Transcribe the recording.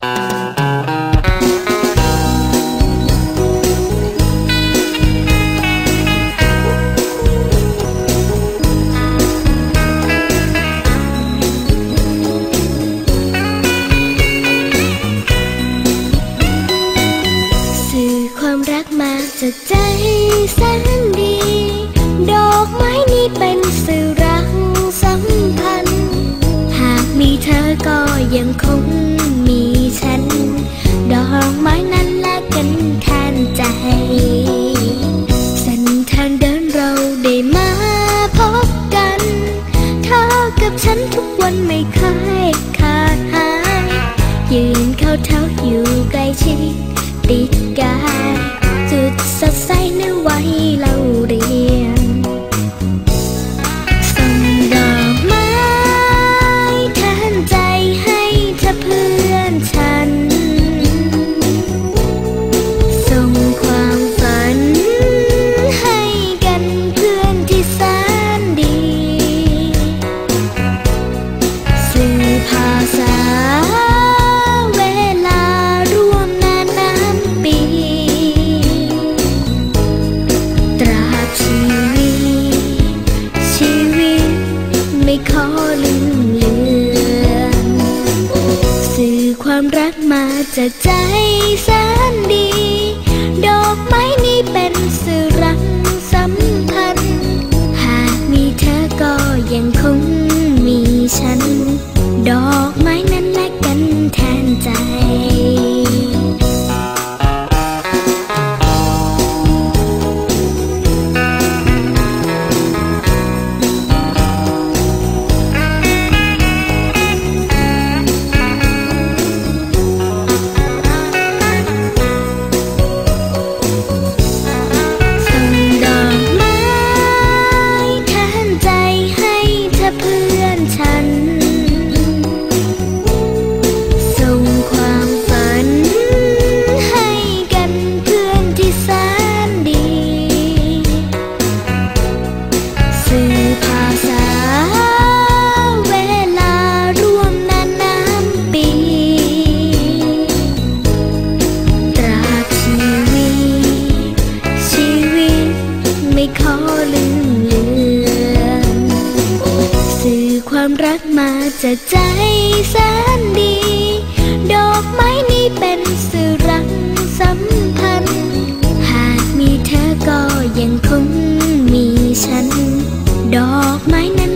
จากใจแสนดีดอกไม้นี้เป็นสื่อรักสัมพันธ์หากมีเธอก็ยังคงมีฉันดอกไม้นั้นและกันแทนใจเส้นทางเดินเราได้มาพบกันเธอกับฉันทุกวันไม่เคยขาดหายยืนเข้าเท้าอยู่ใกล้ชิดติดกายจุดสดใสในวัยเราเรียนส่งดอกไม้แทนใจให้เธอเพื่อนฉันส่งความฝันให้กันเพื่อนที่แสนดีสื่อภาษาเวลาร่วมนานน้ำปีตราบชีวิตไม่ขอลืมเลือนสื่อความรักมาจากใจแสนดีดอกไม้นี้เป็นสื่อรักสัมพันธ์หากมีเธอก็ยังคงมีฉันดอกไม้นั้นและกันแทนใจความรักมาจากใจแสนดีดอกไม้นี้เป็นสื่อรักสัมพันธ์หากมีเธอก็ยังคงมีฉันดอกไม้นั้น